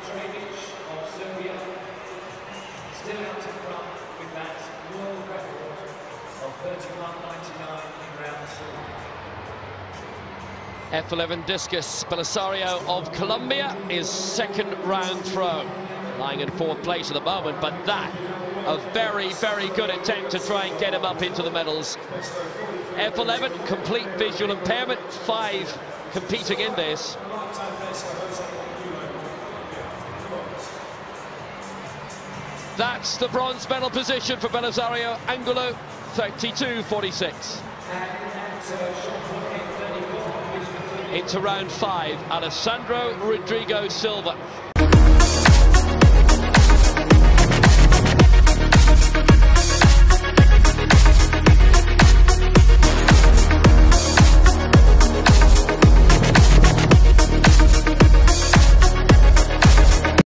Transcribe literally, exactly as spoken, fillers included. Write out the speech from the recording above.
Still out in front with that world record of thirty-one ninety-nine in round two. F eleven discus, Belizario of Colombia is second round throw. Lying in fourth place at the moment, but that, a very, very good attempt to try and get him up into the medals. F eleven, complete visual impairment, five competing in this. That's the bronze medal position for Belizario Angulo, thirty-two forty-six. Into round five, Alessandro, Rodrigo, SILVA.